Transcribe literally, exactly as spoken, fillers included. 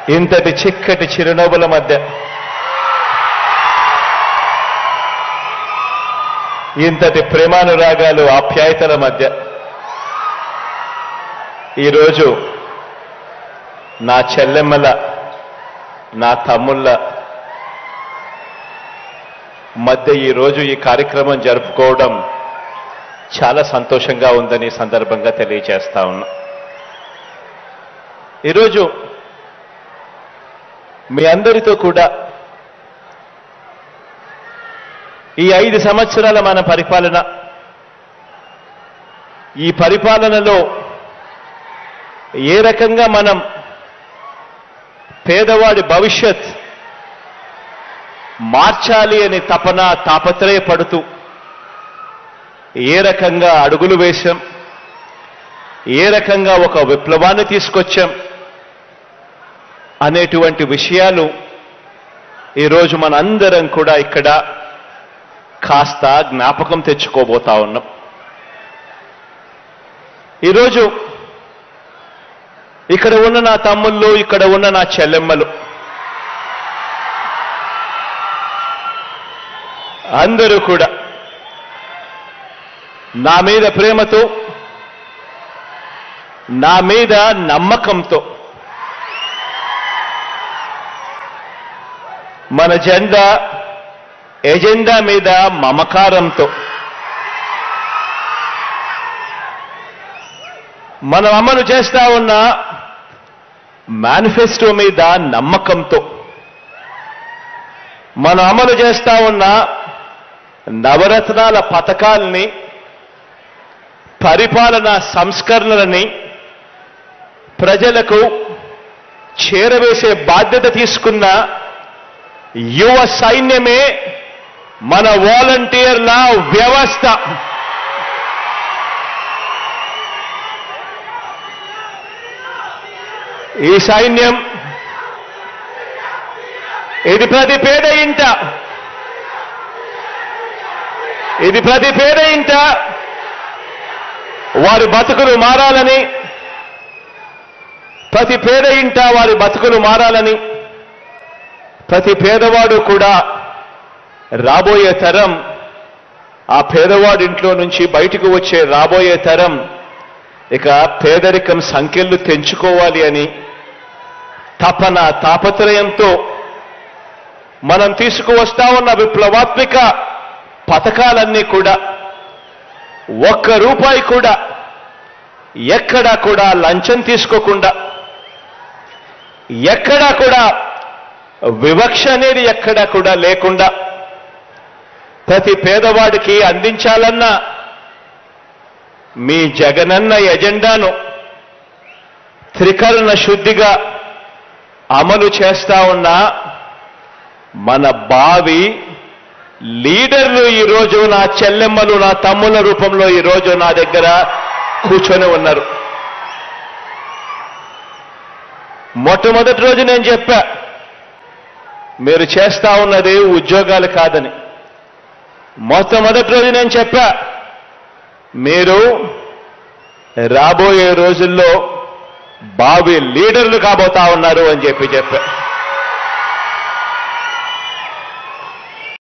ఇంతటి చిక్కటి చిరునవ్వుల మధ్య, ఇంతటి ప్రేమానురాగాలు ఆప్యాయతల మధ్య ఈరోజు నా చెల్లెమ్మల, నా తమ్ముళ్ళ మధ్య ఈరోజు ఈ కార్యక్రమం జరుపుకోవడం చాలా సంతోషంగా ఉందని సందర్భంగా తెలియజేస్తా ఉన్నా. ఈరోజు మీ అందరితో కూడా ఈ ఐదు సంవత్సరాల మన పరిపాలన, ఈ పరిపాలనలో ఏ రకంగా మనం పేదవాడి భవిష్యత్ మార్చాలి అని తపన తాపత్రయపడుతూ ఏ రకంగా అడుగులు వేశాం, ఏ రకంగా ఒక విప్లవాన్ని తీసుకొచ్చాం అనేటువంటి విషయాలు ఈరోజు మనందరం కూడా ఇక్కడ కాస్త జ్ఞాపకం తెచ్చుకోబోతా ఉన్నాం. ఈరోజు ఇక్కడ ఉన్న నా తమ్ముళ్ళు, ఇక్కడ ఉన్న నా చెల్లెమ్మలు అందరూ కూడా నా మీద ప్రేమతో, నా మీద నమ్మకంతో మన జెండా ఎజెండా మీద మమకారంతో మనం అమలు చేస్తా ఉన్న మేనిఫెస్టో మీద నమ్మకంతో మనం అమలు చేస్తా ఉన్న నవరత్నాల పథకాల్ని, పరిపాలనా సంస్కరణలని ప్రజలకు చేరవేసే బాధ్యత తీసుకున్న యువ సైన్యమే మన వాలంటీర్ల వ్యవస్థ. ఈ సైన్యం ఇది ప్రతి పేద ఇంట ఇది ప్రతి పేద ఇంట వారి బతుకులు మారాలని, ప్రతి పేద ఇంట వారి బతుకులు మారాలని, ప్రతి పేదవాడు కూడా రాబోయే తరం, ఆ పేదవాడి ఇంట్లో నుంచి బయటకు వచ్చే రాబోయే తరం ఇక పేదరికం సంఖ్యలు తెంచుకోవాలి అని తపన తాపత్రయంతో మనం తీసుకువస్తా ఉన్న విప్లవాత్మక పథకాలన్నీ కూడా ఒక్క రూపాయి కూడా ఎక్కడా కూడా లంచం తీసుకోకుండా, ఎక్కడా కూడా వివక్ష అనేది ఎక్కడా కూడా లేకుండా ప్రతి పేదవాడికి అందించాలన్న మీ జగనన్న ఎజెండాను త్రికరణ శుద్ధిగా అమలు చేస్తా ఉన్న మన భావి లీడర్లు ఈరోజు నా చెల్లెమ్మలు, నా తమ్ముల రూపంలో ఈరోజు నా దగ్గర కూర్చొని ఉన్నారు. మొట్టమొదటి రోజు నేను చెప్పా, మీరు చేస్తా ఉన్నది ఉద్యోగాలు కాదని. మొట్టమొదటి రోజు నేను చెప్పా, మీరు రాబోయే రోజుల్లో భావి లీడర్లు కాబోతా ఉన్నారు అని చెప్పి చెప్పా.